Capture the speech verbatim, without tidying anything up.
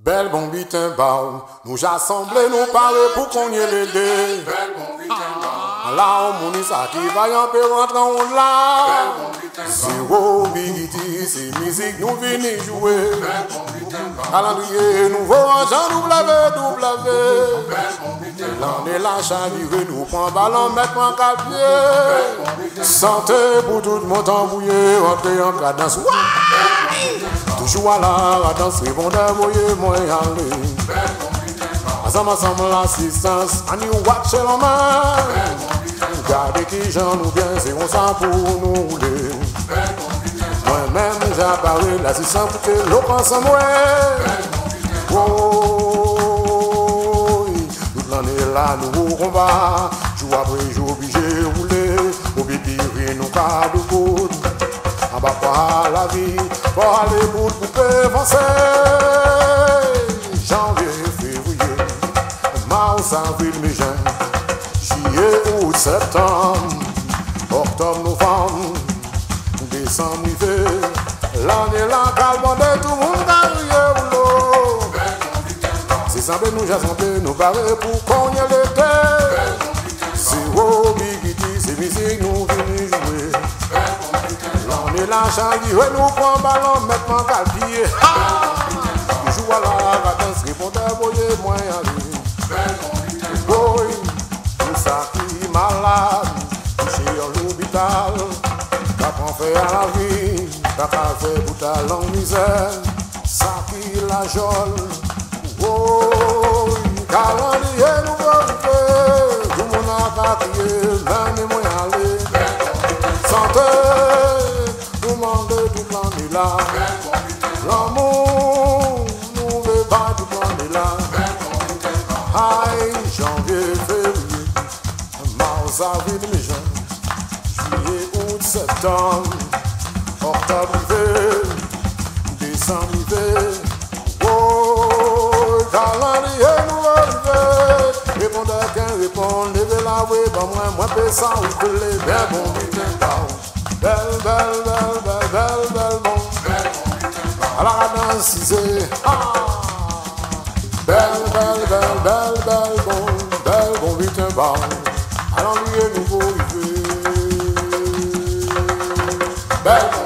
Belle bon bitin bao, nous j'assemblés nous parler pour qu'on y ait les deux. Belle bon bitin bao. Là on mouni ça qui va y en peu rentrer en là. Belle bon bitin bao. Zéro bigiti, c'est musique nous venons jouer. Belle bon bitin bao. Calendrier nouveau en Jean W W. Belle bon bitin bao. L'année la chavirée nous prend ballon mettre en calpier. Belle bon bitin bao. Santé pour tout le monde embrouillé, entrer en cadence. Toujours à la cadence, répondez, voyez-moi aller. Belle bon bitin bao. Ensemble, ensemble, l'assistance, and you watch la main. Belle bon bitin bao. Gardez qui j'en nous bien, c'est comme ça pour nous rouler. Belle bon bitin bao. Moi-même, j'apparais l'assistance pour que l'eau pense en moi. Belle bon bitin bao. Oh, toute l'année là, nous combat. Jour après jour, obligé de rouler. Obligé de nous cas de coude. En bas par la vie, pour aller pour le poupée avancer. Janvier, février, mars, avril, mai, juin, juillet, août, septembre, octobre, novembre, décembre, hiver. L'année là, calme de tout le monde carrière ou l'eau. C'est simple, nous j'assemblés, nous barrer pour qu'on y ait l'été. C'est au bigiti, c'est musique, nous venons jouer. L'année là, chaviré, nous prend ballon, maintenant calpier. Toujours à la cadence, répondez, voyez-moi aller. Oui, tout ça qui est malade, touché à l'hôpital, t'as pas fait à la vie, t'as pas fait pour ta longue misère, ça qui la jole. Oh, calendrier nous va faire, tout le monde a pas crié, même moi aller. Santé, nous mandez tout l'année là, l'amour nous veut pas tout l'année là. Aïe, janvier, février, mars, avril, mai, juin, juillet, août, septembre, octobre, hiver, décembre, hiver. Oh, calendrier nous arrive. Répondez qu'un répond, levez la voix, ben moi, moi, paie ça ou que les belles bon bitin bao. Belle, belle, belle, belle, belle, belle, bon. À la cadence, c'est ah. Belle, belle, belle, belle, belle, bon, belle, bon, bitin bao. À l'ennui nouveau, il fait. Belle,